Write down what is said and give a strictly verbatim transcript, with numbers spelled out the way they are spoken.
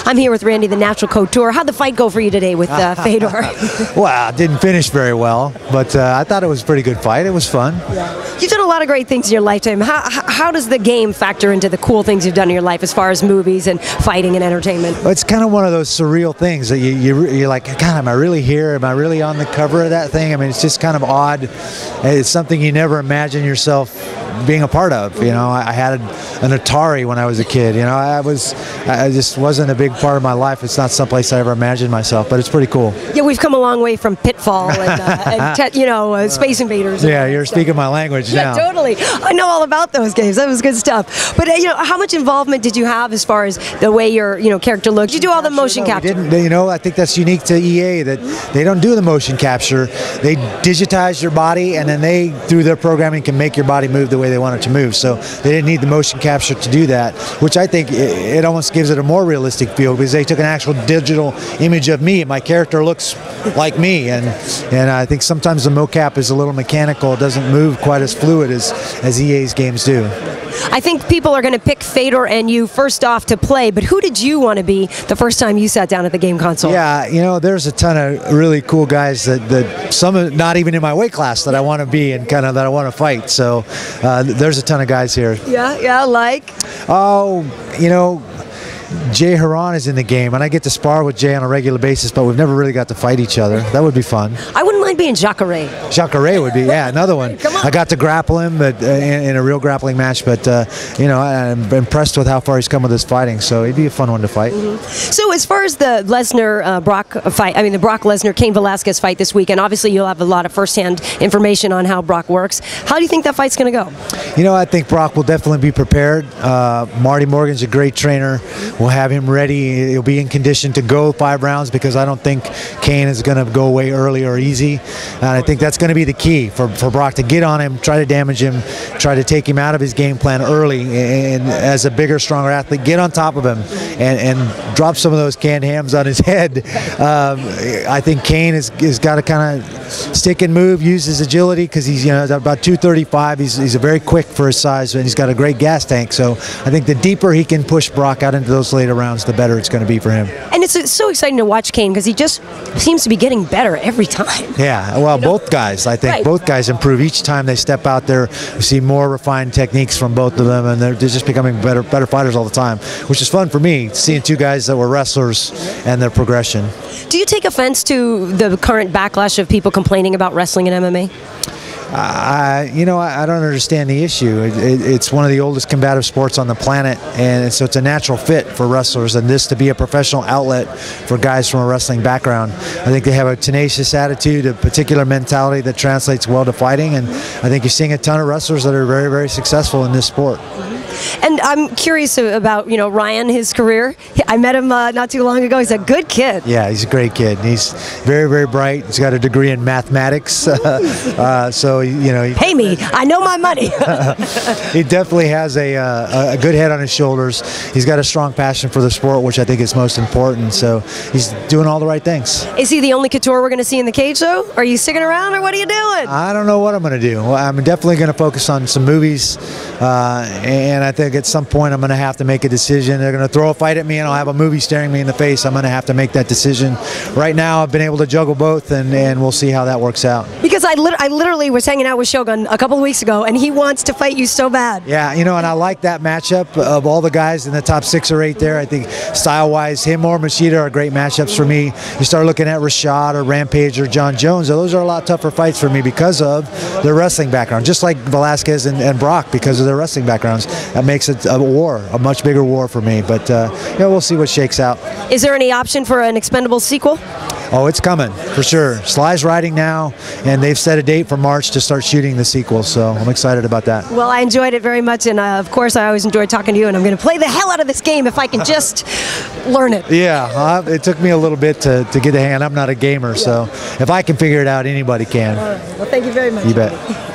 I'm here with Randy, the Natural Couture. How'd the fight go for you today with uh, Fedor? Well, it didn't finish very well, but uh, I thought it was a pretty good fight. It was fun. Yeah. You've done a lot of great things in your lifetime. How, how does the game factor into the cool things you've done in your life as far as movies and fighting and entertainment? Well, it's kind of one of those surreal things that you, you, you're like, God, am I really here? Am I really on the cover of that thing? I mean, it's just kind of odd. It's something you never imagine yourself being a part of. You know, I had an Atari when I was a kid. You know, I was, I just wasn't a big part of my life. It's not someplace I ever imagined myself, but it's pretty cool. Yeah, we've come a long way from Pitfall and, uh, and te you know, uh, Space Invaders. Yeah, you're stuff. Speaking my language yeah, now. Yeah, totally. I know all about those games. That was good stuff. But uh, you know, how much involvement did you have as far as the way your you know character looked? Did you do all the motion no, capture? Didn't, you know, I think that's unique to E A that they don't do the motion capture. They digitize your body, and then they, through their programming, can make your body move the way they want it to move. So they didn't need the motion capture to do that, which I think it, it almost gives it a more realistic feel because they took an actual digital image of me. My character looks like me, and and I think sometimes the mocap is a little mechanical. It doesn't move quite as fluid as, as E A's games do. I think people are going to pick Fedor and you first off to play, but who did you want to be the first time you sat down at the game console? Yeah, you know, there's a ton of really cool guys that, that some are not even in my weight class that I want to be and kind of that I want to fight. So uh, there's a ton of guys here. Yeah, yeah, like? Oh, you know, Jay Haran is in the game, and I get to spar with Jay on a regular basis, but we've never really got to fight each other. That would be fun. I wouldn't mind being Jacare. Jacare would be, yeah, another one. Come on. I got to grapple him but uh, in, in a real grappling match, but, uh, you know, I'm impressed with how far he's come with his fighting, so it'd be a fun one to fight. Mm-hmm. So as far as the Lesnar-Brock uh, fight, I mean the Brock Lesnar-Cain Velasquez fight this weekend, obviously you'll have a lot of firsthand information on how Brock works. How do you think that fight's going to go? You know, I think Brock will definitely be prepared. Uh, Marty Morgan's a great trainer. We'll have him ready. He'll be in condition to go five rounds because I don't think Cain is going to go away early or easy. And I think that's going to be the key for, for Brock to get on him, try to damage him, try to take him out of his game plan early, and, and as a bigger, stronger athlete, get on top of him and, and drop some of those canned hams on his head. Um, I think Cain has, has got to kind of stick and move, use his agility because he's you know about two thirty-five. He's, he's a very quick for his size, and he's got a great gas tank. So I think the deeper he can push Brock out into those later rounds, the better it's going to be for him. And it's, it's so exciting to watch Cain because he just seems to be getting better every time. Yeah, well, you know? Both guys, I think, right. Both guys improve each time they step out there. We see more refined techniques from both of them, and they're, they're just becoming better, better fighters all the time, which is fun for me, seeing two guys that were wrestlers and their progression. Do you take offense to the current backlash of people complaining about wrestling and M M A? Uh, you know, I, I don't understand the issue. It, it, it's one of the oldest combative sports on the planet, and so it's a natural fit for wrestlers, and this to be a professional outlet for guys from a wrestling background. I think they have a tenacious attitude, a particular mentality that translates well to fighting, and I think you're seeing a ton of wrestlers that are very, very successful in this sport. And I'm curious about, you know, Ryan, his career. I met him uh, not too long ago. He's a good kid. Yeah, he's a great kid. He's very, very bright. He's got a degree in mathematics. uh, so, you know. He, Pay me. I know my money. He definitely has a, uh, a good head on his shoulders. He's got a strong passion for the sport, which I think is most important. So he's doing all the right things. Is he the only couture we're going to see in the cage, though? Are you sticking around, or what are you doing? I don't know what I'm going to do. Well, I'm definitely going to focus on some movies, uh, and I think at some point I'm going to have to make a decision. They're going to throw a fight at me, and I'll have a movie staring me in the face. I'm going to have to make that decision. Right now, I've been able to juggle both, and, and we'll see how that works out. Because I, lit I literally was hanging out with Shogun a couple of weeks ago, and he wants to fight you so bad. Yeah, you know, and I like that matchup of all the guys in the top six or eight there. I think style-wise, him or Machida are great matchups for me. You start looking at Rashad or Rampage or John Jones, those are a lot tougher fights for me because of their wrestling background, just like Velasquez and, and Brock because of their wrestling backgrounds. That makes it a war, a much bigger war for me, but uh, you know, we'll see what shakes out. Is there any option for an Expendables sequel? Oh, it's coming, for sure. Sly's writing now, and they've set a date for March to start shooting the sequel, so I'm excited about that. Well, I enjoyed it very much, and uh, of course I always enjoy talking to you, and I'm going to play the hell out of this game if I can just learn it. Yeah, uh, it took me a little bit to, to get a hand. I'm not a gamer, yeah. So if I can figure it out, anybody can. All right. Well, thank you very much. You bet.